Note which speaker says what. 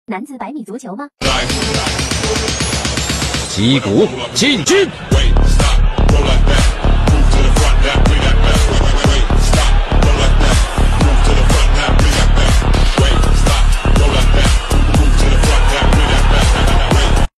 Speaker 1: 男子100米足球吗？
Speaker 2: 击鼓进军。